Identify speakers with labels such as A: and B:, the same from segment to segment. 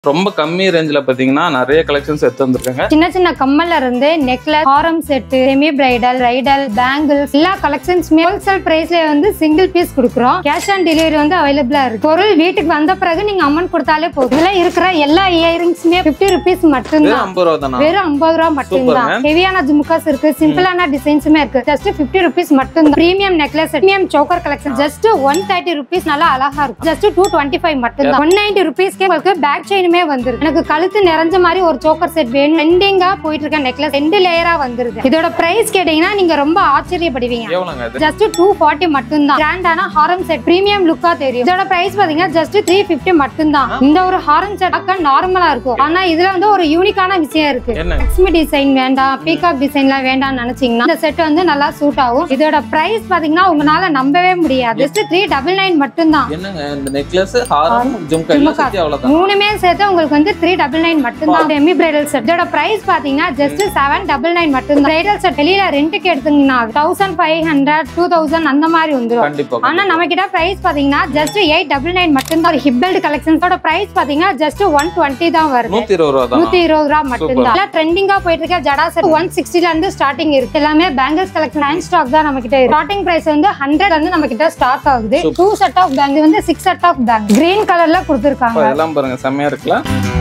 A: ரொம்ப கம்மி ரேஞ்சில பாத்தீங்கன்னா நிறைய கலெக்ஷன்ஸ் எடுத்து வந்திருக்காங்க.
B: சின்ன சின்ன கம்மல்ல இருந்து நெக்லஸ், ஹாரம் set, semi bridal, bridal, bangles எல்லா கலெக்ஷன்ஸ்மே ஹோல்சேல் பிரைஸ்ல வந்து சிங்கிள் பீஸ் கொடுக்குறோம். கேஷ் ஆன் டெலிவரி வந்து அவைலபிளா இருக்கு. பொருள் வீட்டுக்கு வந்த பிறகு நீங்க அமௌண்ட் கொடுத்தாலே போதும். இதுல இருக்கிற எல்லா இயரிங்ஸ்மே 50 ரூபீஸ் மட்டும்தான். வெறும் 50 ரூபா மட்டும்தான். ஹெவியான ஜும்காஸ் இருக்கு, சிம்பிளான டிசைன்ஸுமே இருக்கு. ஜஸ்ட் 50 ரூபீஸ் மட்டும்தான். Premium necklace, premium choker collection just 130 rupees. நல்லா அழகா இருக்கும். ஜஸ்ட் 225 மட்டும்தான். 190 ரூபீஸ்க்கே உங்களுக்கு பேக் செயின் வந்துருக்கு. எனக்கு கழுத்து நிறைஞ்ச மாதிரி ஒரு சோக்கர் செட் வேணும். ட்ரெண்டிங்கா போயிட்டு இருக்க நெக்லஸ் 2 லேயரா வந்துருது. இதோட பிரைஸ் கேட்டீங்கன்னா நீங்க ரொம்ப ஆச்சரியப்படுவீங்க. ஜஸ்ட் 240 மட்டும்தான். கிராண்டான ஹாரம் செட் பிரீமியம் லுக்கா தெரியும். இதோட பிரைஸ் பாத்தீங்கன்னா ஜஸ்ட் 350 மட்டும்தான். இந்த ஒரு ஹாரம் செட் நார்மலா இருக்கும். ஆனா இதுல வந்து ஒரு யூனிக்கான விஷயம் இருக்கு. லக்ஷ்மி டிசைன் வேண்டாம், பீகாக் டிசைன்லாம் வேண்டாம்னு நினைச்சீங்கன்னா இந்த செட் வந்து நல்லா சூட் ஆகும். இதோட பிரைஸ் பாத்தீங்கன்னா உங்களால நம்பவே முடியாது. ஜஸ்ட் 399 மட்டும்தான்.
A: என்னங்க இந்த நெக்லஸ், ஹாரம், ஜும்கா எல்லாம் சேர்த்து அவ்வளவுதான்.
B: மூணுமே சேர்த்து உங்களுக்கு வந்து 399 மட்டும்தான். செமி பிரைடல் செட் இதோட பிரைஸ் பாத்தீங்கன்னா ஜஸ்ட் 799 மட்டும்தான். பிரைடல் செட் வெளியில ரெண்டுக்கு எடுத்தீங்கன்னா 1500 2000 அந்த மாதிரி வந்துரும். ஆனா நம்ம கிட்ட பிரைஸ் பாத்தீங்கன்னா ஜஸ்ட் 899 மட்டும்தான். ஹிப் பெல்ட் கலெக்ஷன்ஸோட பிரைஸ் பாத்தீங்கன்னா ஜஸ்ட் 120 தான் வருது. 120 ரூபா மட்டும்தான். எல்லாம் ட்ரெண்டிங்கா போயிட்டு இருக்க ஜடா செட் 160 ல இருந்து ஸ்டார்டிங் இருக்கு. எல்லாமே பேங்கிள்ஸ் கலெக்ஷன் லைன் ஸ்டாக் தான் நம்ம கிட்ட இருக்கு. ஸ்டார்டிங் பிரைஸ் வந்து 100 ல இருந்து நம்ம கிட்ட ஸ்டார்ட் ஆகுது. 2 செட் ஆஃப் பேங்கிள் வந்து 6 செட் ஆஃப் பேங்கிள் கிரீன் கலர்ல கொடுத்திருக்காங்க.
A: எல்லாம் பாருங்க செமையா இருக்குல.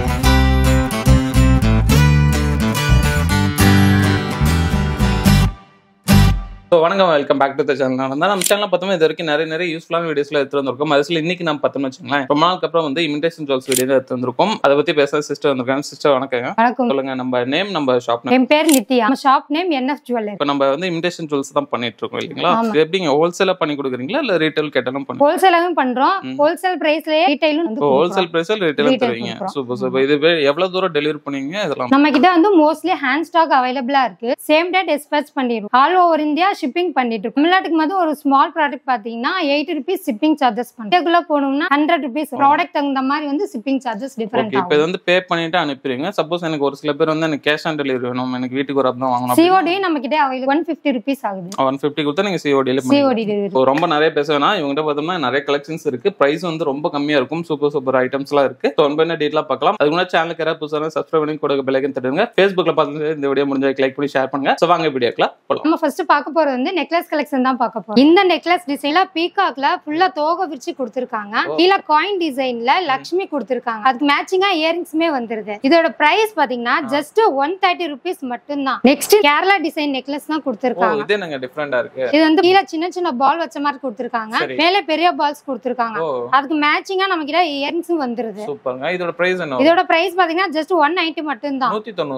A: வணக்கம், welcome back to the channel. நம்ம சேனல்ல பார்த்தோம்னா இது வரைக்கும் நிறைய யூஸ்ஃபுல்லான வீடியோஸ்ல எடுத்து வந்திருக்கோம். அதுல இன்னைக்கு நம்ம பார்த்தோம்னு வச்சுங்களேன், ரொம்ப நாளுக்கு அப்புறம் வந்து இமிடேஷன் ஜுவல்ஸ் வீடியோ எடுத்து வந்திருக்கோம். அதை பத்தி பேச சிஸ்டர் வந்திருக்காங்க. சிஸ்டர் வணக்கங்க. சொல்லுங்க, நம்ம நேம், நம்ம ஷாப் நேம்.
B: என் பேர் நித்யா. நம்ம ஷாப் நேம் NF ஜுவல்லரி.
A: இப்போ நம்ம வந்து இமிடேஷன் ஜுவல்ஸ் தான் பண்ணிட்டு இருக்கோம் இல்லீங்களா? எப்படிங்க ஹோல்சேலா பண்ணி கொடுக்குறீங்களா இல்ல ரீட்டைல் கேட்டாலும் பண்ணுவீங்க?
B: ஹோல்சேலாவும் பண்றோம். ஹோல்சேல் பிரைஸ்லயே ரீட்டைலும் வந்து
A: ஹோல்சேல் பிரைஸ்ல ரீட்டைலும் தருவீங்க. Super super. இது எவ்வளவு தூரம் டெலிவரி பண்ணுவீங்க? இதெல்லாம்
B: நம்ம கிட்ட வந்து மோஸ்ட்லி ஹேண்ட் ஸ்டாக் அவைலபிளா இருக்கு. சேம் டே டிஸ்பேட்ச் பண்ணிடுவோம். ஆல் ஓவர் இந்தியா ஷிப்பிங் பண்ணிட்டு தமிழ்நாட்டுக்கு வந்து ஒரு ஸ்மால் ப்ராடக்ட் பாத்தீங்கன்னா 80 ரூபீஸ் ஷிப்பிங் சார்ஜஸ் பண்ணுவோம். இதுக்குள்ள போனோம்னா 100 ரூபீஸ். ப்ராடக்ட் தகுந்த மாதிரி வந்து ஷிப்பிங் சார்ஜஸ் டிஃபரெண்ட் ஆகும்.
A: இப்போ இது வந்து பே பண்ணிட்டு அனுப்பிடுவீங்க. சப்போஸ் எனக்கு ஒரு சில பேர் வந்து எனக்கு கேஷ் ஆன் டெலிவரி வேணும், எனக்கு வீட்டுக்கு ஒரு அப்பதான் வாங்கணும்.
B: COD நம்ம கிட்ட அவைலபிள் 150 ரூபீஸ் ஆகுது.
A: 150 கொடுத்தா நீங்க COD ல பண்ணுவீங்க. ரொம்ப நிறைய பேச வேணாம். இவங்ககிட்ட பார்த்தோம்னா நிறைய கலெக்ஷன்ஸ் இருக்கு. பிரைஸ் வந்து ரொம்ப கம்மியா இருக்கும். சூப்பர் ஐட்டம்ஸ்லாம் இருக்கு. ஸோ ஒன் டீட்டெயிலா பார்க்கலாம். அதுக்கு முன்னாடி சேனலுக்கு யாராவது புதுசாக சப்ஸ்கிரைப் பண்ணி கூட பெல் ஐக்கன் தட்டுங்க. Facebookல பார்த்து இந்த வீடியோ முடிஞ்சா லைக் பண்ணி ஷேர் பண்ணுங்க. ஸோ வாங்க வீடியோக்குலாம் போலாம்.
B: நம்ம ஃபர்ஸ்ட் பார்க்க போறது வந்து நெக்லஸ் கலெக்ஷன் தான் பார்க்க போறோம். இந்த நெக்லஸ் டிசைன்ல பீகாக்ல ஃபுல்லா தோகை விரிச்சு கொடுத்திருக்காங்க. கீழ காயின் டிசைன்ல லட்சுமி கொடுத்திருக்காங்க. அதுக்கு மேட்சிங்கா இயரிங்ஸ்மே வந்துருது. இதோட பிரைஸ் பாத்தீங்கன்னா ஜஸ்ட் 130 ரூபீஸ் மட்டும்தான். நெக்ஸ்ட் கேரளா டிசைன் நெக்லஸ் தான் கொடுத்திருக்காங்க.
A: இது என்னங்க டிஃபரண்டா இருக்கு?
B: இது வந்து கீழ சின்ன பால் வச்ச மாதிரி கொடுத்திருக்காங்க. மேலே பெரிய பால்ஸ் கொடுத்திருக்காங்க. அதுக்கு மேட்சிங்கா நம்ம கிட்ட இயரிங்ஸும் வந்துருது.
A: சூப்பர்ங்க. இதோட பிரைஸ் என்ன?
B: இதோட பிரைஸ் பாத்தீங்கன்னா ஜஸ்ட் 190 மட்டும்தான்.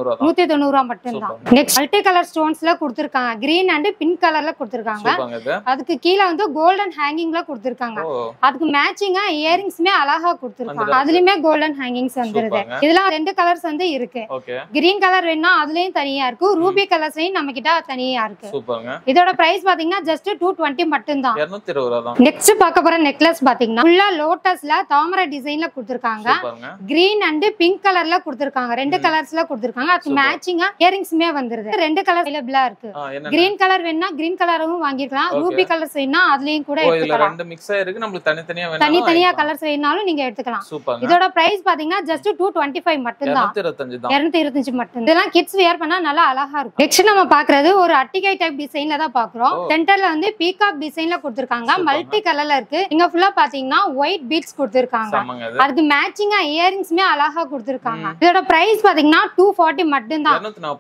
B: 190 ரூபாய் மட்டும்தான். நெக்ஸ்ட் மல்டி கலர் ஸ்டோன்ஸ்ல கொடுத்திருக்காங்க. கிரீன் அண்ட் பிங்க் கலர்ல கொடுத்திருக்காங்க. அதுக்கு கீழ வந்து கோல்டன் ஹேங்கிங்ல கொடுத்திருக்காங்க. அதுக்கு மேட்சிங்கா இயரிங்ஸ்மே அழகா கொடுத்திருக்காங்க. அதுலயுமே கோல்டன் ஹேங்கிங்ஸ் வந்துருது. இதெல்லாம் 2 கலர்ஸ் வந்து இருக்கு. கிரீன் கலர் வேணா அதுலயும் தனியா இருக்கு. ரூபி கலர்ஸ்லயும் நம்ம கிட்ட தனியா இருக்கு. இதோட பிரைஸ் பாத்தீங்கன்னா ஜஸ்ட் 220 மட்டும்தான். 220 தான். நெக்ஸ்ட் பார்க்க போற நெக்லஸ் பாத்தீங்கன்னா ஃபுல்லா லோட்டஸ்ல தாமரை டிசைன்ல கொடுத்திருக்காங்க. கிரீன் அண்ட் பிங்க் கலர்ல கொடுத்திருக்காங்க. 2 கலர்ஸ்ல கொடுத்திருக்காங்க. அதுக்கு மேட்சிங்கா இயரிங்ஸ்மே வந்துருது. 2 கலர் அவைலபிளா இருக்கு. கிரீன் கலர் வேணா கிரீன் கலரும் வாங்கிக்கலாம். ரூபி கலர்ஸ் வேணா அதுலயும் கூட எடுத்துக்கலாம்.
A: ரெண்டு மிக்ஸா இருக்கு. நமக்கு
B: தனித்தனியா கலர்ஸ் வேணாலும் நீங்க எடுத்துக்கலாம். இதோட பிரைஸ் பாத்தீங்கன்னா ஜஸ்ட் 225 மட்டும்தான். 225 மட்டும். இதெல்லாம் கிட்ஸ் வியர் பண்ணா நல்லா அழகா இருக்கும். நெக்ஸ்ட் நம்ம பாக்குறது ஒரு அட்டிகை டைப் டிசைன்ல தான் பாக்குறோம். சென்டர்ல வந்து பீகாக் டிசைன்ல கொடுத்திருக்காங்க. மல்டி கலர்ல இருக்கு. இங்க ஃபுல்லா பாத்தீங்கன்னா ஒயிட் பீட்ஸ் கொடுத்திருக்காங்க. அதுக்கு மேட்சிங்கா இயரிங்ஸ்மே அழகா கொடுத்திருக்காங்க. இதோட பிரைஸ் பாத்தீங்கன்னா 240 மட்டும்தான்.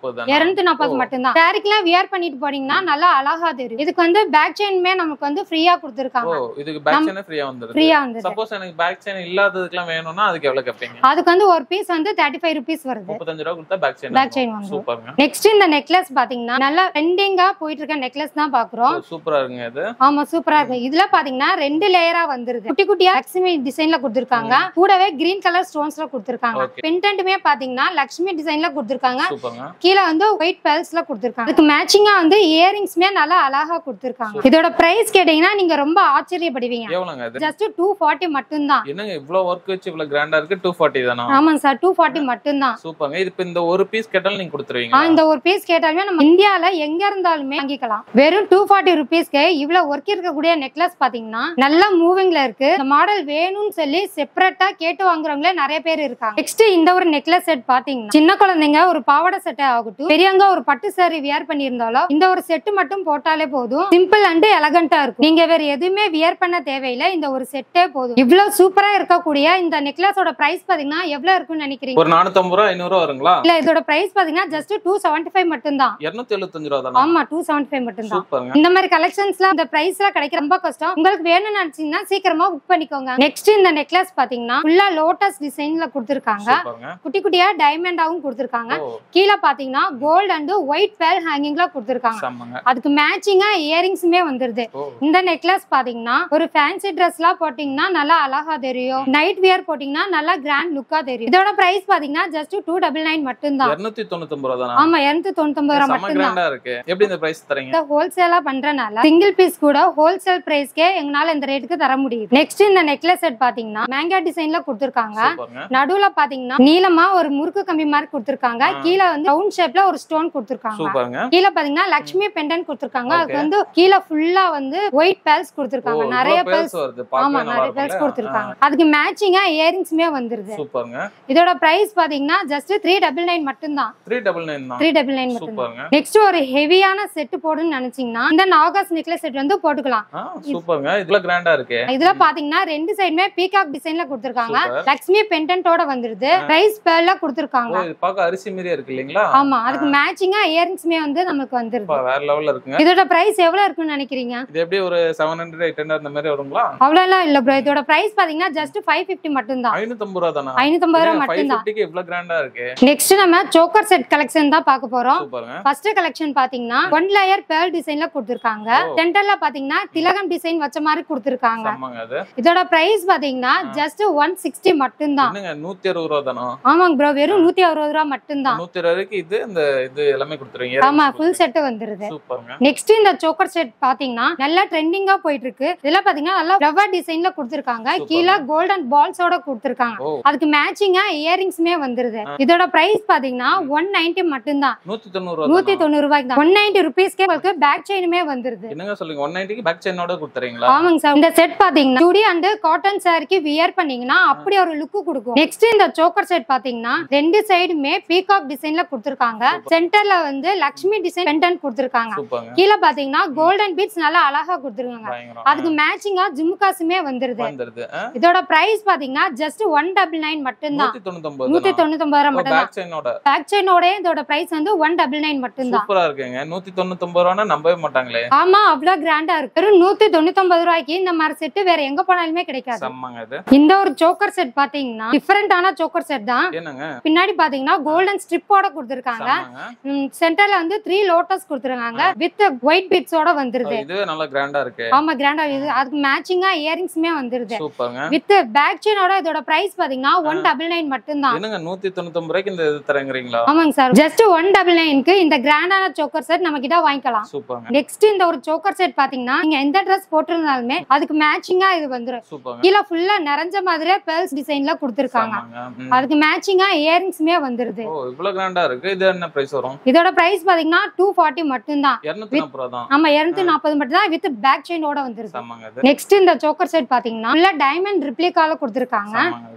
B: 240 மட்டும்தான். சாரிக்குலாம் வியர் பண்ணிட்டு போறீங்கன்னா நல்லா அழகா தெரியும். இதுக்கு வந்து பேக் செயின்மே நமக்கு வந்து ஃப்ரீயா கொடுத்திருக்காங்க.
A: இதுக்கு பேக் செயின் ஃப்ரீயா வந்துருது. சப்போஸ் எனக்கு பேக் செயின் இல்லாததுக்குலாம் வேணும்னா அதுக்கு எவ்வளவு கேப்பீங்க?
B: அதுக்கு வந்து ஒரு பீஸ் வந்து 35 ரூபீஸ் வருது.
A: 35 ரூபாய் கொடுத்தா பேக் செயின் வந்து. சூப்பர்ங்க.
B: நெக்ஸ்ட் இந்த நெக்லஸ் பாத்தீங்கன்னா நல்லா ட்ரெண்டிங்கா போயிட்டு இருக்க நெக்லஸ் தான் பாக்குறோம்.
A: சூப்பரா இருக்குங்க இது.
B: ஆமா சூப்பரா இருக்கு. இதுல பாத்தீங்கன்னா 2 லேயரா வந்துருது. குட்டி குட்டியா லட்சுமி டிசைன்ல கொடுத்திருக்காங்க. கூடவே கிரீன் கலர் ஸ்டோன்ஸ்ல கொடுத்திருக்காங்க. பெண்டன்ட்மே பாத்தீங்கன்னா லட்சுமி டிசைன்ல கொடுத்திருக்காங்க. கீழ வந்து ஒயிட் பெர்ல்ஸ்ல கொடுத்திருக்காங்க. அதுக்கு மேட்சிங்கா வந்து இயரிங்ஸ்மே இயரிங்ஸ்மே நல்லா அழகா கொடுத்திருக்காங்க. இதோட பிரைஸ் கேட்டீங்கன்னா நீங்க ரொம்ப ஆச்சரியப்படுவீங்க.
A: எவ்வளவுங்க இது?
B: ஜஸ்ட் 240 மட்டும் தான்.
A: என்னங்க இவ்ளோ வர்க் வச்சு இவ்ளோ கிராண்டா இருக்கு? 240 தானா?
B: ஆமாங்க சார், 240 மட்டும் தான்.
A: சூப்பர்ங்க. இது இப்ப இந்த ஒரு பீஸ் கேட்டாலும் நீங்க கொடுத்துருவீங்களா?
B: இந்த ஒரு பீஸ் கேட்டாலுமே நம்ம இந்தியால எங்க இருந்தாலுமே வாங்கிக்கலாம். வெறும் 240 ரூபீஸ்க்கு இவ்வளவு ஒர்க் இருக்கக்கூடிய நெக்லஸ் பாத்தீங்கன்னா நல்ல மூவிங்ல இருக்கு. இந்த மாடல் வேணும்னு சொல்லி செப்பரேட்டா கேட்டு வாங்குறவங்களே நிறைய பேர் இருக்காங்க. நெக்ஸ்ட் இந்த ஒரு நெக்லஸ் செட் பாத்தீங்கன்னா சின்ன குழந்தைங்க ஒரு பாவாடை செட்டே ஆகட்டும், பெரியவங்க ஒரு பட்டு சாரி வியர் பண்ணியிருந்தாலும் இந்த ஒரு செட் மட்டும் போட்டாலே போதும். சிம்பிள் அண்ட் எலகண்டா இருக்கும். நீங்க வேற எதுவுமே வியர் பண்ண தேவையில்லை. இந்த ஒரு செட்டே போதும். இவ்வளவு சூப்பரா இருக்கக்கூடிய இந்த நெக்லஸோட பிரைஸ் பாத்தீங்கன்னா எவ்வளவு இருக்குன்னு நினைக்கிறீங்க?
A: ஒரு 450 ரூபாய் 500 ரூபாய் வருங்களா?
B: இல்ல, இதோட பிரைஸ் பாத்தீங்கன்னா ஜஸ்ட் 275 மட்டும் தான்.
A: 275 ரூபாய் தானா?
B: ஆமா, 275 மட்டும் தான்.
A: சூப்பர்ங்க.
B: இந்த மாதிரி கலெக்ஷன்ஸ்லாம் இந்த பிரைஸ்ல கிடைக்க ரொம்ப கஷ்டம். உங்களுக்கு வேணும்னு நினைச்சீங்கன்னா சீக்கிரமா புக் பண்ணிக்கோங்க. நெக்ஸ்ட் இந்த நெக்லஸ் பாத்தீங்கன்னா ஃபுல்லா லோட்டஸ் டிசைன்ல கொடுத்திருக்காங்க. குட்டி குட்டியா டைமண்டாவும் கொடுத்திருக்காங்க. கீழ பாத்தீங்கன்னா கோல்ட் அண்ட் ஒயிட் பேல் ஹேங்கிங்ல கொடுத்திருக்காங்க. அதுக்கு மேட்சிங்கா இயரிங்ஸ்மே வந்துருது. இந்த நெக்லஸ் பாத்தீங்கன்னா ஒரு ஃபேன்சி ட்ரெஸ்லாம் போட்டீங்கன்னா நல்லா அழகா தெரியும். நைட் வியர் போட்டீங்கன்னா நல்லா கிராண்ட் லுக்கா தெரியும். இதோட பிரைஸ் பாத்தீங்கன்னா ஜஸ்ட் 299 மட்டும் தான்.
A: 299 ரூபாய் தானா?
B: ஆமா, 299 ரூபாய் மட்டும் தான்.
A: இருக்கு. எப்படி இந்த பிரைஸ் தரீங்க?
B: இந்த ஹோல்சேலா பண்றனால சிங்கிள் பீஸ் கூட ஹோல்சேல் பிரைஸ்க்கே எங்கனால இந்த ரேட்டுக்கு தர முடியுது. நெக்ஸ்ட் இந்த நெக்லஸ் செட் பாத்தீங்கன்னா மேங்கா டிசைன்ல கொடுத்திருக்காங்க. நடுவுல பாத்தீங்கன்னா நீளமா ஒரு முறுக்கு கம்பி மாதிரி கொடுத்திருக்காங்க. கீழ வந்து ரவுண்ட் ஷேப்ல ஒரு ஸ்டோன் கொடுத்திருக்காங்க. கீழ பாத்தீங்கன்னா லட்சுமி பெண்டன்ட் கொடுத்திருக்காங்க. அதுக்கு வந்து கீழ ஃபுல்லா வந்து ஒயிட் பேல்ஸ் கொடுத்திருக்காங்க. நிறைய பேல்ஸ் வருது. ஆமா, நிறைய பேல்ஸ் கொடுத்திருக்காங்க. அதுக்கு மேட்சிங்கா இயரிங்ஸ்மே வந்துருது. சூப்பர்ங்க. இதோட பிரைஸ் பாத்தீங்கன்னா ஜஸ்ட் 399 மட்டும் தான். 399 மட்டும் தான். நெக்ஸ்ட் ஒரு ஹெவியான செட் போடுன்னு நினைச்சீங்கன்னா இந்த நாகாஸ் நெக்லஸ் செட் வந்து போட்டுக்கலாம்.
A: சூப்பர்ங்க. இதுல கிராண்டா இருக்கு.
B: இதுல பாத்தீங்கன்னா ரெண்டு சைடுமே பீகாக் டிசைன்ல கொடுத்திருக்காங்க. லட்சுமி பெண்டன்ட்டோட வந்துருது. பிரைஸ் பேர்ல கொடுத்திருக்காங்க.
A: இது பார்க்க அரிசி மாதிரியே இருக்கு இல்லீங்களா?
B: ஆமா, அதுக்கு மேட்சிங்கா இயரிங்ஸ்மே வந்து நமக்கு வந்துருது.
A: வேற லெவல்ல இருக்குங்க.
B: இதோட பிரைஸ் எவ்வளவு இருக்குன்னு நினைக்கிறீங்க?
A: இது எப்படி ஒரு 700 800 அந்த மாதிரி வருங்களா?
B: அவ்வளவுலாம் இல்ல ப்ரோ. இதோட பிரைஸ் பாத்தீங்கன்னா ஜஸ்ட் 550 மட்டும் தான்.
A: 550 ரூபாய் தானா?
B: 550 ரூபாய் மட்டும் தான்.
A: 550க்கு இவ்ளோ கிராண்டா இருக்கு.
B: நெக்ஸ்ட் நம்ம சோக்கர் செட் கலெக்ஷன் தான் பார்க்க போறோம்.
A: சூப்பர்ங்க.
B: ஃபர்ஸ்ட் கலெக்ஷன் பாத்தீங்கன்னா ஒன் லேயர் பேர்ல் டிசைன்ல கொடுத்திருக்காங்க. சென்டர்ல பாத்தீங்கன்னா திலகம் டிசைன் வச்ச மாதிரி கொடுத்திருக்காங்க. இதோட பிரைஸ் பாத்தீங்கன்னா ஜஸ்ட் 160 மட்டும் தான்.
A: என்னங்க 160 ரூபாய் தானா?
B: ஆமாங்க ப்ரோ, வெறும் 160 ரூபாய் மட்டும் தான்.
A: 160 ரூபாய்க்கு இது எல்லாமே கொடுத்துறீங்க.
B: ஆமா, ஃபுல் செட் வந்துருது.
A: சூப்பர்ங்க.
B: நெக்ஸ்ட் இந்த சோக்கர் செட் பாத்தீங்கன்னா நல்லா ட்ரெண்டிங்கா போயிட்டு இருக்கு. இதெல்லாம் பாத்தீங்கன்னா நல்லா ஃப்ளவர் டிசைன்ல கொடுத்திருக்காங்க. கீழ கோல்டன் பால்ஸோட கொடுத்திருக்காங்க. அதுக்கு மேட்சிங்கா இயரிங்ஸ்மே வந்துருது. இதோட பிரைஸ் பாத்தீங்கன்னா 190 மட்டும் தான். 190 ரூபாய்க்கு தான். 190 ரூபீஸ்க்கே உங்களுக்கு பேக் செயினுமே வந்துருது.
A: என்னங்க சொல்றீங்க? 190க்கு பேக் செயினோட கொடுத்துறீங்களா?
B: ஆமாங்க சார். இந்த செட் பாத்தீங்கன்னா சுடி அண்ட் காட்டன் சாரிக்கு வியர் பண்ணீங்கன்னா அப்படி ஒரு லுக் கொடுக்கும். நெக்ஸ்ட் இந்த சோக்கர் செட் பாத்தீங்கன்னா ரெண்டு சைடுமே பீகாக் டிசைன்ல கொடுத்திருக்காங்க. சென்டர்ல வந்து லட்சுமி டிசைன் பெண்டன்ட் கொடுத்திருக்காங்க. கீழ பாத்தீங்கன்னா கோல்டன் பீட்ஸ் நல்லா அழகா கொடுத்திருக்காங்க. அதுக்கு மேட்சிங்கா ஜிம்காஸுமே வந்துருது. இதோட பிரைஸ் பாத்தீங்கன்னா ஜஸ்ட் 199 மட்டும் தான். 199 ரூபாய் மட்டும் தான். பேக் செயினோட இதோட பிரைஸ் வந்து 199 மட்டும் தான்.
A: சூப்பரா இருக்குங்க. 199 ரூபாய்னா நம்பவே மாட்டாங்களே.
B: ஆமா, அவ்வளவு கிராண்டா இருக்கு. வெறும் 199 ரூபாய்க்கு இந்த மாதிரி செட் வேற எங்க போனாலுமே கிடைக்காது. இந்த ஒரு சோக்கர் செட் பாத்தீங்கன்னா டிஃபரெண்டான சோக்கர் செட் தான். பின்னாடி பாத்தீங்கன்னா கோல்டன் ஸ்ட்ரிப்போட கொடுத்திருக்காங்க. சென்டர்ல வந்து 3 லோட்டஸ் கொடுத்திருக்காங்க வித் ஒயிட் பீட்ஸோட வந்துருது.
A: இது நல்ல கிராண்டா இருக்கு.
B: ஆமா, கிராண்டா இது. அதுக்கு மேட்சிங்கா இயரிங்ஸ்மே வந்துருது. வித் பேக் செயினோட இதோட பிரைஸ் பாத்தீங்கன்னா 199 மட்டும் தான்.
A: என்னங்க 199 ரூபாய்க்கு இந்த இது தரங்கறீங்களா?
B: ஆமாங்க சார். ஜஸ்ட் 199க்கு இந்த கிராண்டான சோக்கர் செட் நம்ம கிட்ட வாங்கிக்கலாம். நெக்ஸ்ட் இந்த ஒரு சோக்கர் செட் பாத்தீங்கன்னா நீங்க எந்த Dress போட்டிருந்தாலுமே அதுக்கு மேட்சிங்கா இது வந்துரும். கீழ ஃபுல்லா நிறைஞ்ச மாதிரியே பெர்ல்ஸ் டிசைன்ல கொடுத்திருக்காங்க. அதுக்கு மேட்சிங்கா இயரிங்ஸ்மே வந்துருது.
A: ஓ, இவ்வளவு கிராண்டா இருக்கு. இது என்ன பிரைஸ் வரும்?
B: இதோட பிரைஸ் பாத்தீங்கன்னா 240 மட்டும் தான்.
A: 240 தான்.
B: ஆமா, 240 மட்டும் தான் வித் பேக் செயினோட வந்துருது. நெக்ஸ்ட் இந்த சோக்கர் செட் பாத்தீங்கன்னா ஃபுல்லா டைமண்ட் ரிப்ளிகால கொடுத்திருக்காங்க.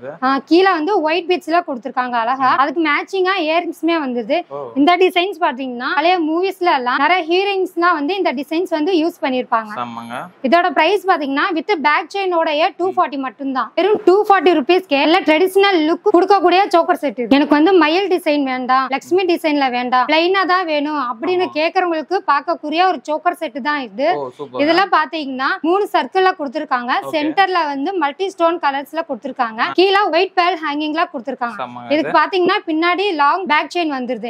B: கீழ வந்து ஒயிட் பீட்ஸ்ல கொடுத்திருக்காங்க அழகா. அதுக்கு மேட்சிங்கா இயரிங்ஸ்மே வந்துருது. இந்த டிசைன்ஸ் பாத்தீங்கன்னா பழைய மூவிஸ்ல எல்லாம் நிறைய ஹீரோயின்ஸ்லாம் வந்து இந்த டிசைன்ஸ் வந்து யூஸ் பண்ணிருப்பாங்க. இதோட பிரைஸ் பாத்தீங்கன்னா வித் பேக் செயினோட 240 மட்டும் தான். வெறும் 240 ரூபீஸ்க்கு எல்லா ட்ரெடிஷனல் லுக் கொடுக்கக்கூடிய சோக்கர் செட். எனக்கு வந்து மயில் டிசைன் வேண்டாம், லட்சுமி டிசைன்ல வேண்டாம், பிளைனா தான் வேணும் அப்படின்னு கேக்குறவங்களுக்கு பார்க்கக்கூடிய ஒரு சோக்கர் செட் தான் இது. இதெல்லாம் பாத்தீங்கன்னா 3 சர்க்கிள்ல கொடுத்திருக்காங்க. சென்டர்ல வந்து மல்டி ஸ்டோன் கலர்ஸ்ல கொடுத்திருக்காங்க. கீழ ஒயிட் பேல் ஹேங்கிங்ல கொடுத்திருக்காங்க. இதுக்கு பாத்தீங்கன்னா பின்னாடி லாங் பேக் செயின் வந்துருது.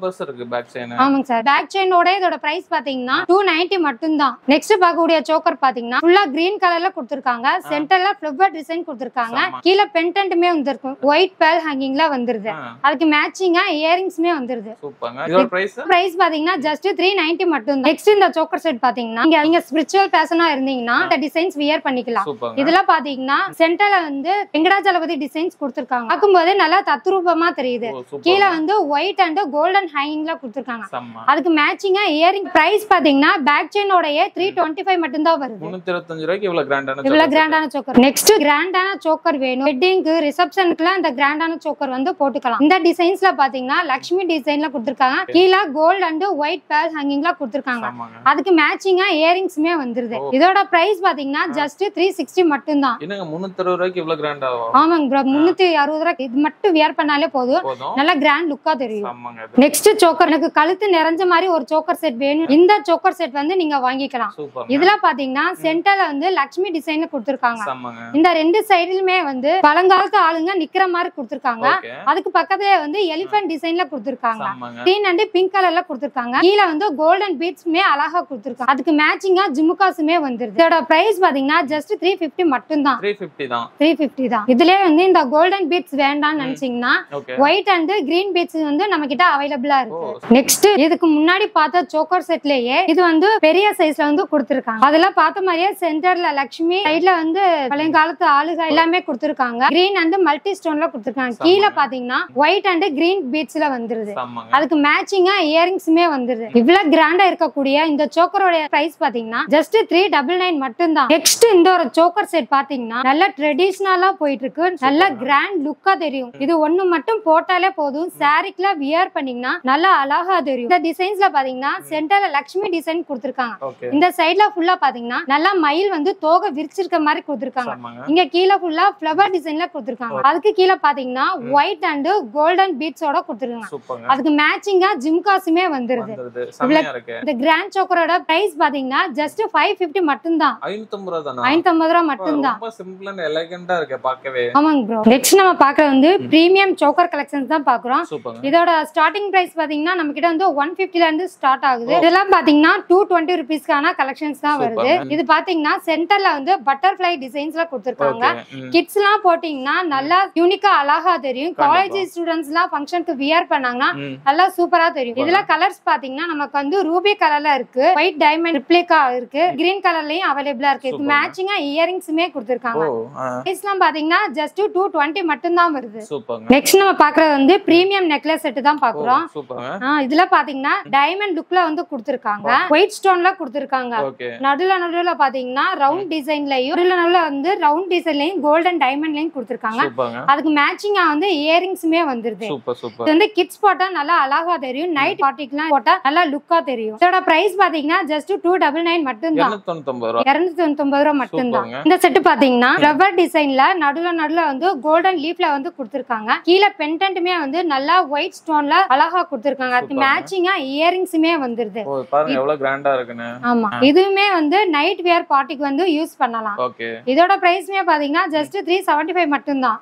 B: ஆமாங்க சார். பேக் செயினோட இதோட பிரைஸ் பாத்தீங்கன்னா 290 மட்டும் தான். நெக்ஸ்ட் பார்க்கக்கூடிய சோக்கர் பாத்தீங்கன்னா ஃபுல்லா கிரீன் கலர்ல கொடுத்திருக்காங்க. சென்டர்ல ஃப்ளவர் டிசைன் கொடுத்திருக்காங்க. கீழ பெண்டன்ட்மே வந்திருக்கும். ஒயிட் பேல் ஹேங்கிங்ல வந்துருது. அதுக்கு மேட்சிங்கா இயரிங்ஸ்மே வந்துருது.
A: இதோட பிரைஸ்
B: பாத்தீங்கன்னா ஜஸ்ட் 390 மட்டும் மட்டும் தான். நெக்ஸ்ட் இந்த சோக்கர் செட் பாத்தீங்கன்னா நீங்க ஸ்பிரிச்சுவல் பேஷனா இருந்தீங்கன்னா இந்த டிசைன்ஸ் வியர் பண்ணிக்கலாம். இதெல்லாம் பாத்தீங்கன்னா சென்டர்ல வந்து வெங்கடாஜலபதி டிசைன்ஸ் கொடுத்திருக்காங்க. பார்க்கும்போது நல்லா தத்ரூபமா தெரியுது. கீழே வந்து ஒயிட் அண்ட் கோல்டன் ஹேங்கிங்ல கொடுத்திருக்காங்க. அதுக்கு மேட்சிங்கா இயரிங் பிரைஸ் பாத்தீங்கன்னா பேக் செயினோடயே 325 மட்டும் தான் வருது.
A: 325 ரூபாய்க்கு இவ்வளவு
B: கிராண்டான சோக்கர். நெக்ஸ்ட் கிராண்டான சோக்கர் வேணும் வெட்டிங்க்கு ரிசப்ஷனுக்குலாம் இந்த கிராண்டான சோக்கர் வந்து போட்டுக்கலாம். இந்த டிசைன்ஸ்ல பாத்தீங்கன்னா லட்சுமி டிசைன்ல கொடுத்திருக்காங்க. கீழே கோல்ட் அண்ட் ஒயிட் பேல் ஹேங்கிங்ல கொடுத்திருக்காங்க. அதுக்கு மேட்சிங்கா இயரிங்ஸ்மே வந்துருது. இதோட பிரைஸ் பாத்தீங்கன்னா ஜஸ்ட் 360 மட்டும் தான்.
A: என்னங்க 360 ரூபாய்க்கு இவ்வளவு கிராண்டா ஆகும்?
B: ஆமாங்க ப்ரோ, 360 ரூபாய்க்கு இது மட்டும் வியர் பண்ணாலே போதும், நல்ல கிராண்ட் லுக்கா தெரியும். நெக்ஸ்ட் சோக்கர், எனக்கு கழுத்து நிறைஞ்ச மாதிரி ஒரு சோக்கர் செட் வேணும். இந்த சோக்கர் செட் வந்து நீங்க வாங்கிக்கலாம். இதுல பாத்தீங்கன்னா சென்டர்ல வந்து லட்சுமி டிசைன்ல கொடுத்திருக்காங்க. இந்த ரெண்டு சைடுலுமே வந்து பழங்காலத்து ஆளுங்க நிக்கிற மாதிரி கொடுத்திருக்காங்க. அதுக்கு பக்கத்துல வந்து எலிபென்ட் டிசைன்ல கொடுத்திருக்காங்க. கிரீன் அண்ட் பிங்க் கலர்ல கொடுத்திருக்காங்க. கீழே வந்து கோல்டன் பீட்ஸ்மே அழகா கொடுத்திருக்காங்க. அதுக்கு மேட்சிங்கா ஜிமுகாஸுமே வந்துருது. இதோட பிரைஸ் பாத்தீங்கன்னா ஜஸ்ட் 350 மட்டும் தான். 350 தான். இதுலயே வந்து இந்த கோல்டன் பீட்ஸ் வேண்டாம்னு நினைச்சீங்கன்னா ஒயிட் அண்ட் கிரீன் பீட்ஸ் வந்து நம்ம கிட்ட அவைலபிளா இருக்கு. நெக்ஸ்ட் இதுக்கு முன்னாடி பார்த்த சோக்கர் செட்லயே இது வந்து பெரிய சைஸ்ல வந்து கொடுத்திருக்காங்க. அதெல்லாம் பார்த்த மாதிரியே சென்டர்ல லட்சுமி, சைடுல வந்து பழையகாலத்து ஆளுக எல்லாமே கொடுத்திருக்காங்க. கிரீன் அண்ட் மல்டி ஸ்டோன்ல கொடுத்திருக்காங்க. கீழே பாத்தீங்கன்னா ஒயிட் அண்ட் கிரீன் பீட்ஸ்ல வந்துருது. அதுக்கு மேட்சிங்கா இயரிங்ஸ்மே வந்துருது. இவ்வளவு கிராண்டா இருக்கக்கூடிய இந்த சோக்கரோட பிரைஸ் பாத்தீங்கன்னா ஜஸ்ட் 399 மட்டும் தான். நெக்ஸ்ட் இந்த ஒரு சோக்கர் செட் பாத்தீங்கன்னா நல்ல ட்ரெடிஷனலா போயிட்டு இருக்கு. நல்ல கிராண்ட் லுக்கா தெரியும். இது ஒண்ணு மட்டும் போட்டாலே போதும், சாரிக்குல வியர் பண்ணீங்கன்னா நல்லா அழகா தெரியும். இந்த டிசைன்ஸ்ல பாத்தீங்கன்னா சென்டர்ல லட்சுமி டிசைன் கொடுத்திருக்காங்க. இந்த சைடுல ஃபுல்லா பாத்தீங்கன்னா நல்லா மயில் வந்து தோகை விரிச்சிருக்க மாதிரி கொடுத்திருக்காங்க. இங்க கீழே ஃபுல்லா ஃப்ளவர் டிசைன்ல கொடுத்திருக்காங்க. அதுக்கு கீழே பாத்தீங்கன்னா ஒயிட் அண்ட் கோல்டன் பீட்ஸோட கொடுத்திருக்காங்க. அதுக்கு மேட்சிங்கா ஜிம்காஸுமே வந்துருது. இந்த கிராண்ட் சோக்கரோட பிரைஸ் பாத்தீங்கன்னா ஜஸ்ட் 550 மட்டும் தான். 550 ரூபாய் மட்டும் தான்.
A: ரொம்ப சிம்பிள் அண்ட் எலிகண்டா இருக்கு பார்க்கவே.
B: ஆமாங்க ப்ரோ. நெக்ஸ்ட் நம்ம பார்க்கறது வந்து பிரீமியம் சோக்கர் கலெக்ஷன்ஸ் தான் பார்க்கறோம். இதோட ஸ்டார்டிங் பிரைஸ் பாத்தீங்கன்னா நம்ம கிட்ட வந்து 150 ல இருந்து ஸ்டார்ட் ஆகுது. இதெல்லாம் பாத்தீங்கன்னா 220 ரூபீஸ்க்கான கலெக்ஷன்ஸ் தான் வருது. இது பாத்தீங்கன்னா சென்டர்ல வந்து பட்டர்ஃப்ளை டிசைன்ஸ்ல கொடுத்திருக்காங்க. கிட்ஸ் எல்லாம் போட்டீங்கன்னா நல்லா யூனிக்கா அழகா தெரியும். காலேஜ் ஸ்டூடெண்ட்ஸ் எல்லாம் ஃபங்க்ஷனுக்கு வியர் பண்ணாங்கன்னா நல்லா சூப்பரா தெரியும். இதுல கலர்ஸ் பாத்தீங்கன்னா நமக்கு வந்து ரூபி கலர்ல இருக்கு, ஒயிட் டைமண்ட் ரிப்ளிகா இருக்கு, கிரீன் கலர்லயும் அவைலபிளா இருக்கு. இது மேட்சிங்கா இயரிங்ஸ்மே கொடுத்திருக்காங்க. பிரைஸ்லாம் பாத்தீங்கன்னா ஜஸ்ட் 220 மட்டும் தான் வருது. நெக்ஸ்ட் நம்ம பார்க்கறது வந்து பிரீமியம் நெக்லஸ் செட் தான் பார்க்கறோம். இதுல பாத்தீங்கன்னா டைமண்ட் லுக்ல வந்து கொடுத்திருக்காங்க. ஒயிட் ஸ்டோன்ல கொடுத்திருக்காங்க. நடுவுல பாத்தீங்கன்னா ரவுண்ட் டிசைன்லயும் நடுவுல வந்து ரவுண்ட் டிசைன்லயும் கோல்டன் டைமண்ட்லயும் கொடுத்திருக்காங்க. அதுக்கு மேட்சிங்கா வந்து இயரிங்ஸ்மே வந்துருது. இது வந்து கிட்ஸ் போட்டா நல்லா அழகா தெரியும். நைட் பார்ட்டிக்குலாம் போட்டா நல்லா லுக்கா தெரியும். இதோட பிரைஸ் பாத்தீங்கன்னா ஜஸ்ட் 299 மட்டும் தான். 299 ரூபாய் மட்டும் தான். இந்த செட் பாத்தீங்கன்னா ஃப்ளவர் டிசைன்ல நடுவுல வந்து கோல்டன் லீஃப்ல வந்து கொடுத்திருக்காங்க. கீழே பெண்டன்ட்மே வந்து நல்லா ஒயிட் ஸ்டோன்ல அழகா கொடுத்திருக்காங்க. அதுக்கு மேட்சிங்கா இயரிங்ஸ்மே வந்துருது.
A: பாருங்க எவ்வளவு கிராண்டா இருக்குன்னு.
B: ஆமா, இதுவுமே வந்து நைட் வியர் பார்ட்டிக்கு வந்து யூஸ் பண்ணலாம். இதோட பிரைஸ்மே பாத்தீங்கன்னா ஜஸ்ட் 375 மட்டும் தான்.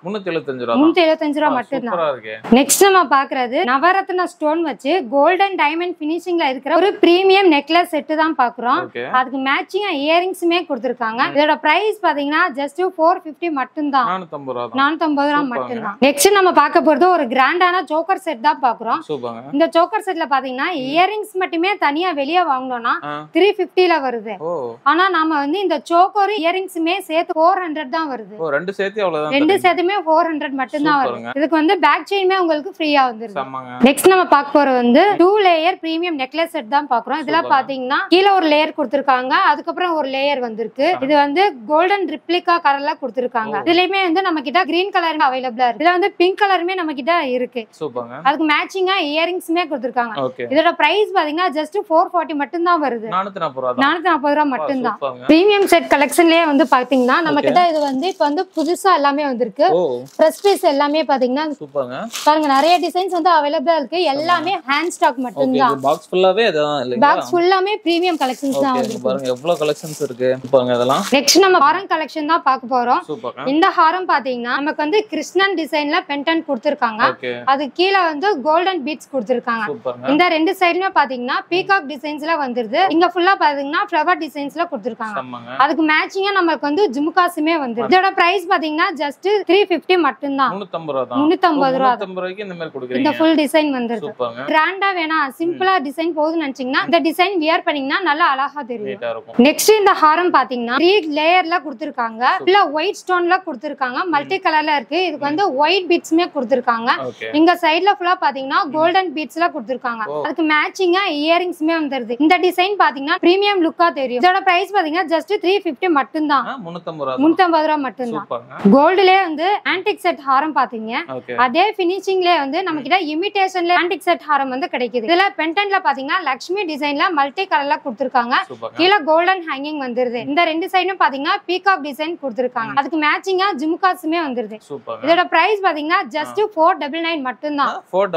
B: 375 ரூபாய் மட்டும் தான். நெக்ஸ்ட் நம்ம பாக்குறது நவரத்ன ஸ்டோன் வச்சு கோல்டன் டைமண்ட் பினிஷிங்ல இருக்கிற ஒரு பிரீமியம் நெக்லஸ் செட் தான் பாக்குறோம். அதுக்கு மேட்சிங்கா இயரிங்ஸ்மே கொடுத்திருக்காங்க. இதோட பிரைஸ் பாத்தீங்கன்னா ஜஸ்ட் 450 மட்டும் தான். 450 ரூபாய் மட்டும் தான். நெக்ஸ்ட் நம்ம பார்க்க போறது ஒரு கிராண்டான சோக்கர் செட் தான் பாக்குறோம். இந்த சோக்கர் செட்ல பாத்தீங்கன்னா இயரிங்ஸ் மட்டுமே தனியா வெளியே வாங்கணும்னா 350 ல வருது. ஆனா நாம வந்து இந்த சோக்கர் இயரிங்ஸ்மே சேர்த்து 400 தான் வருது.
A: ரெண்டு
B: சேர்த்துமே 400 மட்டும் தான் வருது. இதுக்கு வந்து பேக் செயின்மே உங்களுக்கு ஃப்ரீயா வந்துருது. நெக்ஸ்ட் நம்ம பார்க்க போறது வந்து 2 லேயர் பிரீமியம் நெக்லஸ் செட் தான் பாக்குறோம். இதுல பாத்தீங்கன்னா கீழ ஒரு லேயர் கொடுத்திருக்காங்க, அதுக்கப்புறம் ஒரு லேயர் வந்திருக்கு. இது வந்து கோல்டன் ரிப்ளிகா கலர்ல கொடுத்திருக்காங்க. இதுலயுமே வந்து நம்ம கிட்ட கிரீன் கலர் அவைலபிளா இருக்கு. இதுல வந்து பிங்க் கலருமே நம்ம கிட்ட இருக்கு. அதுக்கு மேட்சிங்கா இயரிங்ஸ்மே கொடுத்திருக்காங்க. இதோட பிரைஸ் பாத்தீங்கன்னா ஜஸ்ட் 440 மட்டும் தான் வருது. 440 ரூபாய் மட்டும் தான். பிரீமியம் செட் கலெக்ஷன்லயே வந்து பாத்தீங்கன்னா நம்ம கிட்ட இது வந்து இப்ப வந்து புதுசா எல்லாமே வந்திருக்கு. பிரஸ் பீஸ் எல்லாமே பாத்தீங்கன்னா பாருங்க நிறைய டிசைன்ஸ் வந்து அவைலபிளா இருக்கு. எல்லாமே ஹேண்ட் ஸ்டாக் மட்டும் தான்.
A: பாக்ஸ் ஃபுல்லாவே அதான் இல்லையா?
B: பாக்ஸ் ஃபுல்லாமே பிரீமியம் கலெக்ஷன்ஸ் தான் வந்திருக்கு.
A: பாருங்க எவ்வளவு கலெக்ஷன்ஸ் இருக்கு பாருங்க. இதெல்லாம்
B: நெக்ஸ்ட் நம்ம ஹாரம் கலெக்ஷன் தான் பார்க்க போறோம். இந்த ஹாரம் பாத்தீங்கன்னா நமக்கு வந்து கிருஷ்ணன் டிசைன்ல பெண்டன்ட் கொடுத்திருக்காங்க. அது கீழ வந்து கோல்டன் பீட்ஸ் கொடுத்திருக்காங்க. இந்த ரெண்டு சைடுமே பாத்தீங்கன்னா பீகாக் டிசைன்ஸ்ல வந்துருது. இங்க ஃபுல்லா பாத்தீங்கன்னா ஃப்ளவர் டிசைன்ஸ்ல கொடுத்திருக்காங்க. அதுக்கு மேட்சிங்கா நமக்கு வந்து ஜிமுகாஸுமே வந்துருது. இதோட பிரைஸ் பாத்தீங்கன்னா ஜஸ்ட் 350 மட்டும் தான். 350 ரூபாய்க்கு
A: இந்த மாதிரி கொடுக்குறீங்க.
B: இந்த ஃபுல் டிசைன் வந்துருது. கிராண்டா வேணா சிம்பிளா டிசைன் போதுன்னு நினைச்சீங்கன்னா பாத்தீங்கன்னா இந்த டிசைன் வியர் பண்ணீங்கன்னா நல்லா அழகா தெரியும். நெக்ஸ்ட் இந்த ஹாரம் பாத்தீங்கன்னா 3 லேயர்ல கொடுத்திருக்காங்க. ஃபுல்லா ஒயிட் ஸ்டோன்ல கொடுத்திருக்காங்க. மல்டி கலர்ல இருக்கு. இதுக்கு வந்து ஒயிட் பீட்ஸ்மே கொடுத்திருக்காங்க. இங்க சைடுல ஃபுல்லா பாத்தீங்கன்னா கோல்டன் பீட்ஸ்ல கொடுத்திருக்காங்க. அதுக்கு மேட்சிங்கா இயரிங்ஸ்மே வந்துருது. இந்த டிசைன் பாத்தீங்கன்னா பிரீமியம் லுக்கா தெரியும். இதோட பிரைஸ் பாத்தீங்கன்னா ஜஸ்ட் 350 மட்டும் தான். 350 ரூபாய் மட்டும் தான். கோல்ட்லயே வந்து ஆன்டிக் செட் ஹாரம் பாத்தீங்க. அதே ஃபினிஷிங்லயே வந்து நம்ம கிட்ட இமிடேஷன்ல ஆன்டிக் செட் ஹாரம் வந்து கிடைக்குது. இதுல பெண்டன்ட்ல பாத்தீங்கன்னா லட்சுமி டிசைன்ல மல்டி கலர்ல கொடுத்திருக்காங்க. கீழ கோல்டன் ஹேங்கிங் வந்துருது. இந்த ரெண்டு சைடும் பாத்தீங்கன்னா பீகாக் டிசைன் கொடுத்திருக்காங்க. அதுக்கு மேட்சிங்கா ஜிம்காஸ்மே வந்துருது. இதோட பிரைஸ் பாத்தீங்கன்னா ஜஸ்ட் 499 மட்டும் தான்.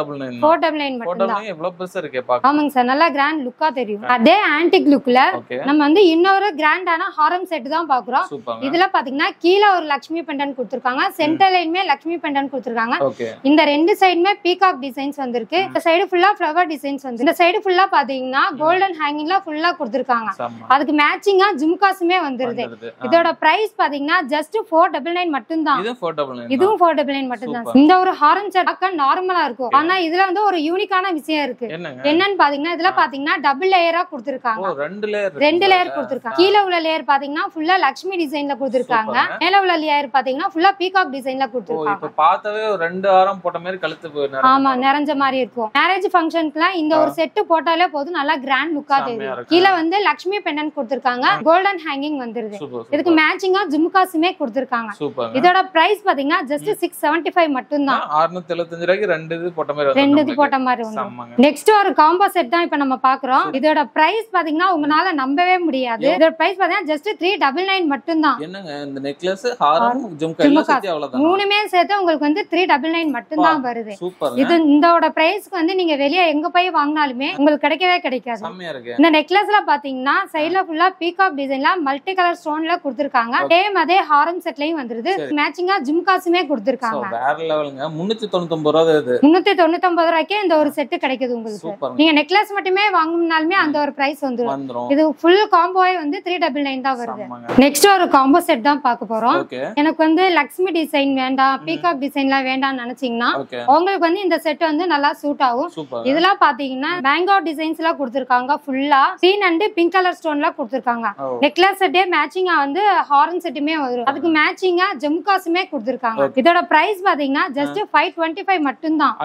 B: 499 மட்டும் தான்.
A: எவ்வளவு பெருசா இருக்கு பாக்க.
B: ஆமாங்க சார், நல்லா கிராண்ட் லுக்கா தெரியும். அதே ஆன்டிக் லுக்ல நம்ம வந்து இன்னொரு கிராண்டான ஹாரம் செட் தான் பாக்குறோம். இதுல பாத்தீங்கன்னா கீழ ஒரு லட்சுமி பெண்டன்ட் கொடுத்திருக்காங்க. சென்டர் லைன்மே லட்சுமி பெண்டன்ட் கொடுத்திருக்காங்க. இந்த ரெண்டு சைடுமே பீகாக் டிசைன்ஸ் வந்திருக்கு. இந்த சைடு ஃபுல்லா ஃப்ளவர் டிசைன்ஸ் வந்து. இந்த சைடு ஃபுல்லா பாத்தீங்கன்னா கோல்டன் ஹேங்கிங்ல ஃபுல்லா கொடுத்திருக்காங்க. அதுக்கு மேட்சிங்கா ஜிம்காஸ்மே வந்துருது. இதோட பிரைஸ் பாத்தீங்கன்னா ஜஸ்ட் 499 மட்டும் தான். இதுவும் 499 மட்டும் தான். இந்த ஒரு ஹாரம் செட் பார்க்க நார்மலா இருக்கும். ஆனா இதுல வந்து ஒரு யூனிக்கான விஷயம் இருக்கு. என்னன்னு பாத்தீங்கன்னா இதுல பாத்தீங்கன்னா டபுள் லேயரா கொடுத்திருக்காங்க. ரெண்டு லேயர் கொடுத்திருக்காங்க. கீழ உள்ள லேயர் பாத்தீங்கன்னா ஃபுல்லா லட்சுமி டிசைன்ல கொடுத்திருக்காங்க. மேல உள்ள லேயர் பாத்தீங்கன்னா ஃபுல்லா பீகாக் டிசைன்ல கொடுத்திருக்காங்க.
A: இப்ப பார்த்தாவே ரெண்டு ஆரம் போட்ட மாதிரி கழுத்து
B: ஆமா நிறைஞ்ச மாதிரி இருக்கும். மேரேஜ் ஃபங்க்ஷனுக்குலாம் இந்த ஒரு செட் போட்டாலே போதும், நல்லா கிராண்ட் லுக்கா தெரியும். கீழ வந்து லட்சுமி பெண்டன்ட் கொடுத்திருக்காங்க. கோல்டன் ஹேங்கிங் வந்துருது. இதுக்கு மேட்சிங்கா ஜிம்காஸ்மே கொடுத்திருக்காங்க. இதோட பிரைஸ் பாத்தீங்கன்னா ஜஸ்ட் 675 மட்டும் தான்.
A: 675 ரூபாய்க்கு ரெண்டு இது போட்ட மாதிரி
B: வந்து. நெக்ஸ்ட் ஒரு காம்போ செட் தான் இப்ப நம்ம பாக்குறோம். இதோட பிரைஸ் பாத்தீங்கன்னா உங்களால நம்பவே முடியாது. இதோட பிரைஸ் பாத்தீங்கன்னா ஜஸ்ட் 399 மட்டும் தான்.
A: என்னங்க இந்த நெக்லஸ் ஹாரம் ஜும்கா எல்லாம் சேர்த்து அவ்வளவுதான்.
B: மூணுமே சேர்த்து உங்களுக்கு வந்து 399 மட்டும் தான் வருது. இது இதோட பிரைஸ்க்கு வந்து நீங்க வெளிய எங்க போய் வாங்குனாலுமே உங்களுக்கு கிடைக்கவே கிடைக்காது. இந்த நெக்லஸ்ல பாத்தீங்கன்னா சைடுல ஃபுல்லா பீகாக் டிசைன்ல மல்டி கலர் ஸ்டோன்ல கொடுத்திருக்காங்க. சேம் அதே ஹாரம் செட்லயும் வந்துருது. மேட்சிங்கா ஜிம்காஸ்மே கொடுத்திருக்காங்க.
A: வேற லெவலுங்க. 399 ரூபாய் இது.
B: 399 ரூபாய்க்கே இந்த ஒரு செட் கிடைக்குது உங்களுக்கு. நீங்க நெக்லஸ் மட்டுமே வாங்குனாலுமே அந்த ஒரு பிரைஸ் வந்துரும். இது ஃபுல் காம்போவே வந்து 399 தான் வருது. நெக்ஸ்ட் ஒரு காம்போ செட் தான் பார்க்க போறோம். எனக்கு வந்து லட்சுமி டிசைன் வேண்டாம், பீகாக் டிசைன்லாம் வேண்டாம்னு நினைச்சீங்கன்னா உங்களுக்கு வந்து இந்த செட் வந்து நல்லா சூட் ஆகும். இதெல்லாம் பாத்தீங்கன்னா மேங்கோ டிசைன்ஸ்ல கொடுத்திருக்காங்க. ஃபுல்லா கிரீன் அண்ட் பிங்க் கலர் ஸ்டோன்ல கொடுத்திருக்காங்க. நெக்லஸ் செட்டே மேட்சிங்கா வந்து ஹாரன் செட்டுமே வரும். அதுக்கு மேட்சிங்கா ஜிம்காஸ்மே கொடுத்திருக்காங்க. இதோட பிரைஸ் பாத்தீங்கன்னா ஜஸ்ட் 525 மட்டும் தான்.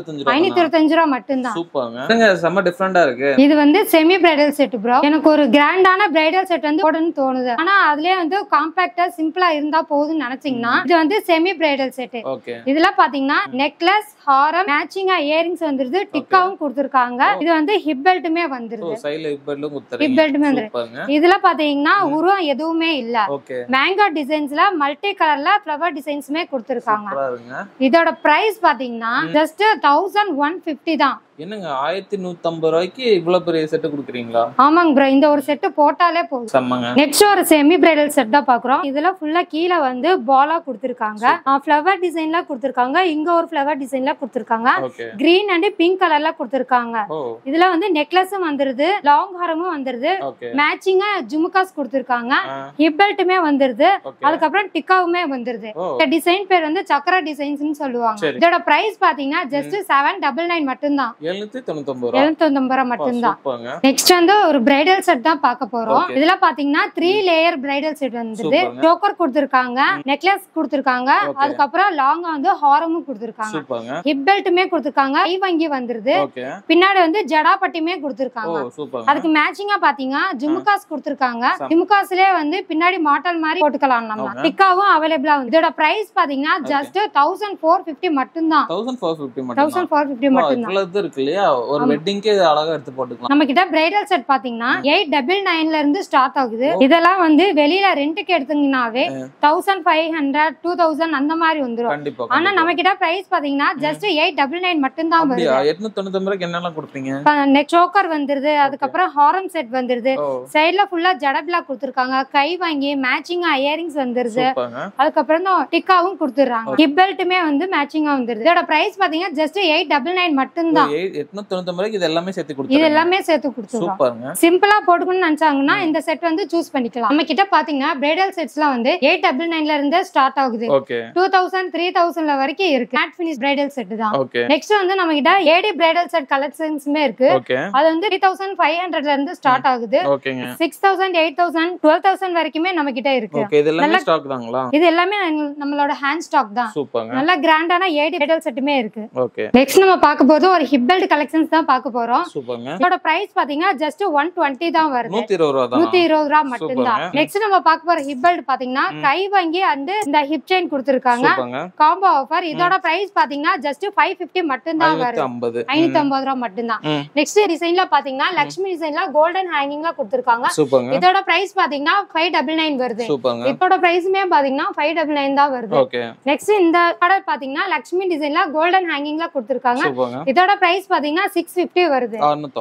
B: 525 ரூபாய் மட்டும் தான்.
A: சூப்பர்ங்க. செம டிஃபரண்டா இருக்கு.
B: இது வந்து செமி பிரைடல் செட் ப்ரோ. எனக்கு ஒரு கிராண்டான பிரைடல் செட் வந்து போடணும்னு தோணுது. ஆனா அதுலயே வந்து காம்பாக்டா சிம்பிளா இருந்தா போதும்னு நினைச்சீங்கன்னா இது வந்து செமி பிரைடல் செட். இதுல பாத்தீங்கன்னா நெக்லஸ் ஹாரம் மேட்சிங்கா இயரிங்ஸ் வந்துருது. டிக்காவும் கொடுத்திருக்காங்க. இது வந்து ஹிப் பெல்ட்டுமே வந்துருது. ஹிப் பெல்ட்டுமே வந்துருது. இதுல பாத்தீங்கன்னா உருவம் எதுவுமே இல்ல. மேங்கோ டிசைன்ஸ்ல மல்டி கலர்ல ஃப்ளவர் டிசைன்ஸ்மே கொடுத்திருக்காங்க. இதோட பிரைஸ் பாத்தீங்கன்னா ஜஸ்ட் 1150 தான்.
A: என்னங்க 1150 ரூபாய்க்கு இவ்வளவு பெரிய செட் குடுக்குறீங்களா?
B: ஆமாங்க ப்ரோ, இந்த ஒரு செட் போட்டாலே போதும். நெக்ஸ்ட் ஒரு செமி பிரைடல் செட் தான் பாக்குறோம். இதுல ஃபுல்லா கீழ வந்து பாலா கொடுத்திருக்காங்க. ஃப்ளவர் டிசைன்ல கொடுத்திருக்காங்க. இங்க ஒரு ஃப்ளவர் டிசைன்ல கொடுத்திருக்காங்க. கிரீன் அண்ட் பிங்க் கலர்ல கொடுத்திருக்காங்க. இதுல வந்து நெக்லஸும் வந்துருது, லாங் ஹாரமும் வந்துருது. மேட்சிங்கா ஜும்காஸ் கொடுத்திருக்காங்க. ஹிப் பெல்ட்டுமே வந்துருது. அதுக்கப்புறம் டிக்காவுமே வந்துருது. இந்த டிசைன் பேர் வந்து சக்கர டிசைன்ஸ்னு சொல்லுவாங்க. இதோட பிரைஸ் பாத்தீங்கன்னா ஜஸ்ட் 799 மட்டும் தான். 799 ரூபாய் மட்டும் தான். நெக்ஸ்ட் வந்து ஒரு பிரைடல் செட் தான் பார்க்க போறோம். இதுல பாத்தீங்கன்னா 3 லேயர் பிரைடல் செட் வந்துருது. சோக்கர் கொடுத்திருக்காங்க, நெக்லஸ் கொடுத்திருக்காங்க, அதுக்கப்புறம் லாங்கா வந்து ஹாரமும் கொடுத்திருக்காங்க. ஹிப் பெல்ட்டுமே கொடுத்திருக்காங்க. கை வங்கி வந்துருது. பின்னாடி வந்து ஜடாபட்டியுமே கொடுத்திருக்காங்க. அதுக்கு மேட்சிங்கா பாத்தீங்கன்னா ஜிம்காஸ் கொடுத்திருக்காங்க. ஜிம்காஸ்லயே வந்து பின்னாடி மாட்டல் மாதிரி போட்டுக்கலாம் நம்ம. டிக்காவும் அவைலபிளா வந்து. இதோட பிரைஸ் பாத்தீங்கன்னா ஜஸ்ட் 1450 மட்டும் தான். 1450 மட்டும் தான்.
A: ஒரு வெட்டிங்க்கு அழகா எடுத்து போட்டுக்கலாம்.
B: நம்ம கிட்ட பிரைடல் செட் பாத்தீங்கன்னா 899 ல இருந்து ஸ்டார்ட் ஆகுது. இதெல்லாம் வந்து வெளியில ரெண்டுக்கு எடுத்தீங்கன்னாவே 1500 2000 அந்த மாதிரி வந்துரும். ஆனா நம்ம கிட்ட பிரைஸ் பாத்தீங்கன்னா ஜஸ்ட் 899 மட்டும் தான் வருது.
A: 899 ரூபாய்க்கு என்னெல்லாம் கொடுப்பீங்க?
B: நெக் சோக்கர் வந்துருது, அதுக்கப்புறம் ஹாரம் செட் வந்துருது. சைடுல ஃபுல்லா ஜடபிளா கொடுத்திருக்காங்க. கை வாங்கி மேட்சிங்கா இயரிங்ஸ் வந்துருது. அதுக்கப்புறம் டிக்காவும் கொடுத்துறாங்க. ஹிப் பெல்ட்டுமே வந்து மேட்சிங்கா வந்துருது. இதோட பிரைஸ் பாத்தீங்கன்னா ஜஸ்ட் 899 மட்டும் தான்.
A: 899 ரூபாய்க்கு இது எல்லாமே சேர்த்து
B: இது
A: கொடுத்துருங்க.
B: எல்லாமே சேர்த்து கொடுத்துருவோம்.
A: சூப்பர்ங்க.
B: சிம்பிளா போட்டுக்கணும்னு நினைச்சாங்கன்னா இந்த செட் வந்து சூஸ் பண்ணிக்கலாம். நம்ம கிட்ட பாத்தீங்கன்னா பிரைடல் செட்ஸ்லாம் வந்து 899ல இருந்து ஸ்டார்ட் ஆகுது.
A: ஓகே.
B: 2000 3000ல வரைக்கும் இருக்கு. மேட் ஃபினிஷ் பிரைடல் செட் தான்.
A: ஓகே.
B: நெக்ஸ்ட் வந்து நம்ம கிட்ட ஏடி பிரைடல் செட் கலெக்ஷன்ஸ்மே இருக்கு.
A: ஓகே.
B: அது வந்து 3500ல இருந்து ஸ்டார்ட் ஆகுது.
A: ஓகேங்க.
B: 6000 8000 12000 வரைக்குமே நம்ம கிட்ட இருக்கு.
A: ஓகே. இது எல்லாமே ஸ்டாக் தாங்களா?
B: இது எல்லாமே நம்மளோட ஹேண்ட் ஸ்டாக் தான்.
A: சூப்பர்ங்க.
B: நல்ல கிராண்டான ஏடி பிரைடல் செட்டுமே இருக்கு.
A: ஓகே.
B: நெக்ஸ்ட் நம்ம பார்க்க போறது ஒரு ஹிப் பெல்ட் கலெக்ஷன்ஸ் தான் பார்க்க போறோம்.
A: சூப்பர்ங்க.
B: இதோட பிரைஸ் பாத்தீங்கன்னா ஜஸ்ட் 120 தான் வருது.
A: 120 ரூபாய் தான்.
B: 120 ரூபாய் மட்டும் தான். நெக்ஸ்ட் நம்ம பார்க்க போற ஹிப் பெல்ட் பாத்தீங்கன்னா கை வாங்கி அண்ட் இந்த ஹிப் செயின் கொடுத்திருக்காங்க.
A: சூப்பர்ங்க.
B: Combo offer. இதோட பிரைஸ் பாத்தீங்கன்னா ஜஸ்ட் 550 மட்டும் தான் வருது. 550 ரூபாய் மட்டும் தான். நெக்ஸ்ட் டிசைன்ல பாத்தீங்கன்னா லட்சுமி டிசைன்ல கோல்டன் ஹேங்கிங்ல கொடுத்திருக்காங்க.
A: சூப்பர்ங்க.
B: இதோட பிரைஸ் பாத்தீங்கன்னா 599 வருது.
A: சூப்பர்ங்க.
B: இதோட பிரைஸ்மே பாத்தீங்கன்னா 599 தான் வருது.
A: ஓகே.
B: நெக்ஸ்ட் இந்த மாடல் பாத்தீங்கன்னா லட்சுமி டிசைன்ல கோல்டன் ஹேங்கிங்ல கொடுத்திருக்காங்க.
A: சூப்பர்ங்க.
B: இதோட பிரைஸ் பாத்தீங்கன்னா 650 வருது.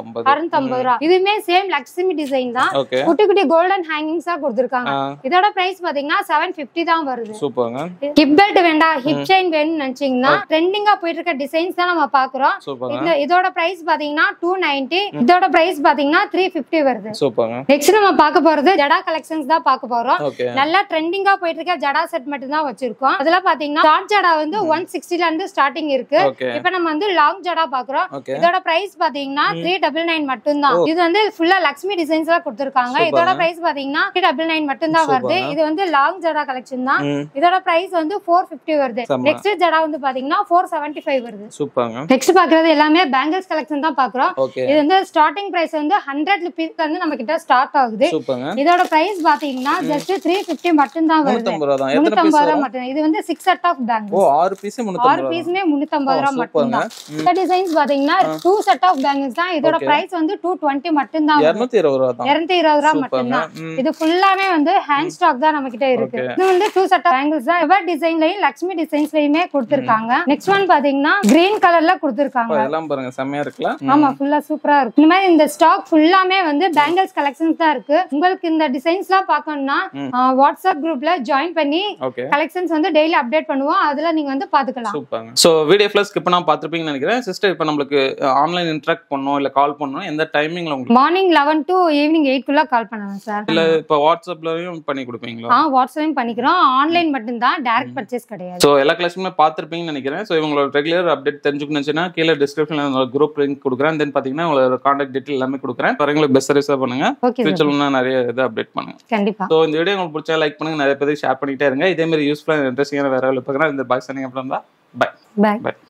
B: 650 ரூபாய். இதுமே சேம் லட்சுமி டிசைன் தான்.
A: ஓகே.
B: குட்டி குட்டி கோல்டன் ஹேங்கிங்ஸா கொடுத்திருக்காங்க. இதோட பிரைஸ் பாத்தீங்கன்னா 750 தான் வருது.
A: சூப்பர்ங்க.
B: ஹிப் பெல்ட் வேண்டாம் ஹிப் செயின் வேணும்னு நினைச்சீங்கன்னா ட்ரெண்டிங்கா போயிட்டு இருக்க டிசைன்ஸ் தான் நம்ம பாக்குறோம். இதோட பிரைஸ் பாத்தீங்கன்னா 290. இதோட பிரைஸ் பாத்தீங்கன்னா 350 வருது.
A: சூப்பர்ங்க.
B: நெக்ஸ்ட் நம்ம பார்க்க போறது ஜடா கலெக்ஷன்ஸ் தான் பார்க்க போறோம்.
A: ஓகே.
B: நல்லா ட்ரெண்டிங்கா போயிட்டு இருக்க ஜடா செட் மட்டும் தான் வச்சிருக்கோம். அதுல பாத்தீங்கன்னா ஷார்ட் ஜடா வந்து 160ல இருந்து ஸ்டார்டிங் இருக்கு. இப்போ நம்ம வந்து லாங் ஜடா பாக்குறோம். இதோட பிரைஸ் பாத்தீங்கன்னா 399 மட்டும் தான். இது வந்து ஃபுல்லா லட்சுமி டிசைன்ஸ்ல கொடுத்திருக்காங்க. இதோட பிரைஸ் பாத்தீங்கன்னா 399 மட்டும் தான் வருது. இது வந்து லாங் ஜடா கலெக்ஷன் தான். இதோட பிரைஸ் வந்து 450 வருது. நெக்ஸ்ட் ஜடா வந்து பாத்தீங்கன்னா 475 வருது.
A: சூப்பர்ங்க.
B: நெக்ஸ்ட் பாக்குறது எல்லாமே பேங்கிள்ஸ் கலெக்ஷன் தான் பாக்குறோம்.
A: ஓகே.
B: இது வந்து ஸ்டார்டிங் பிரைஸ் வந்து 100 ரூபீஸ்ல இருந்து நம்ம கிட்ட ஸ்டார்ட் ஆகுது.
A: சூப்பர்ங்க.
B: இதோட பிரைஸ் பாத்தீங்கன்னா ஜஸ்ட் 350 மட்டும் தான் வருது.
A: 350 ரூபாய் தான்.
B: 350 ரூபாய் மட்டும். இது வந்து 6 set of bangles.
A: Oh 6 piece 350
B: 6 பீஸ்மே 350 ரூபாய் மட்டும் தான். இந்த டிசைன்ஸ் பாத்தீங்கன்னா 2 செட் ஆஃப் பேங்கிள்ஸ் தான். இதோட பிரைஸ் வந்து 220 மட்டும் தான்.
A: 220 ரூபாய் தான்.
B: 220 ரூபாய் மட்டும் தான். இது ஃபுல்லாமே வந்து ஹேண்ட் ஸ்டாக் தான் நம்ம கிட்ட இருக்கு. இது வந்து 2 செட் ஆஃப் பேங்கிள்ஸ் தான். எவர் டிசைன்லயும் லட்சுமி டிசைன்ஸ்லயுமே கொடுத்திருக்காங்க. நெக்ஸ்ட் ஒன் பாத்தீங்கன்னா கிரீன் கலர்ல கொடுத்திருக்காங்க.
A: இதெல்லாம் பாருங்க செமையா இருக்குல.
B: ஆமா ஃபுல்லா சூப்பரா இருக்கு. இந்த மாதிரி இந்த ஸ்டாக் ஃபுல்லாமே வந்து பேங்கிள்ஸ் கலெக்ஷன்ஸ் தான் இருக்கு. உங்களுக்கு இந்த டிசைன்ஸ்லாம் பார்க்கணும்னா வாட்ஸ்அப் குரூப்ல ஜாயின் பண்ணி கலெக்ஷன்ஸ் வந்து டெய்லி அப்டேட் பண்ணுவோம். அதுல நீங்க வந்து பாத்துக்கலாம்.
A: சூப்பர்ங்க. சோ வீடியோ ஃபுல்லா ஸ்கிப் பண்ணாம பாத்துப்பீங்கன்னு நினைக்கிறேன். சிஸ்டர் இப்போ நமக்கு ஆன்லைன் இன்டராக்ட் பண்ணனும் இல்ல கால் பண்ணனும் எந்த டைமிங்ல உங்களுக்கு?
B: மார்னிங் 11 to ஈவினிங் 8 குள்ள கால் பண்ணலாம் சார்.
A: இல்ல இப்போ வாட்ஸ்அப்லயும் பண்ணி கொடுப்பீங்களா?
B: வாட்ஸ்அப்லயும் பண்ணிக்கிறோம். ஆன்லைன் மட்டும் தான், டைரக்ட் பர்ச்சேஸ் கிடையாது.
A: சோ எல்லா கிளாஸுமே பாத்துப்பீங்கன்னு நினைக்கிறேன். சோ இவங்களோட ரெகுலர் அப்டேட் தெரிஞ்சுக்கணும்னா கீழ டிஸ்கிரிப்ஷன்ல குரூப் லிங்க் கொடுக்குறேன். தென் பாத்தீங்கன்னா உங்களோட கான்டாக்ட் டீடைல் எல்லாமே கொடுக்குறேன். உங்களுக்கு பெஸ்ட் சர்வீஸா பண்ணுங்க. ஃபியூச்சர்ல நிறைய இத அப்டேட் பண்ணுங்க.
B: கண்டிப்பா.
A: சோ இந்த வீடியோ உங்களுக்கு பிடிச்சா லைக் பண்ணுங்க, நிறைய பேருக்கு ஷேர் பண்ணிட்டே இருங்க. இதே மாதிரி யூஸ்ஃபுல்லா இன்ட்ரெஸ்டிங்கான வேற வீடியோ பார்க்கறேன். இந்த பாய் சனிங் அப்புறம் தான் பை.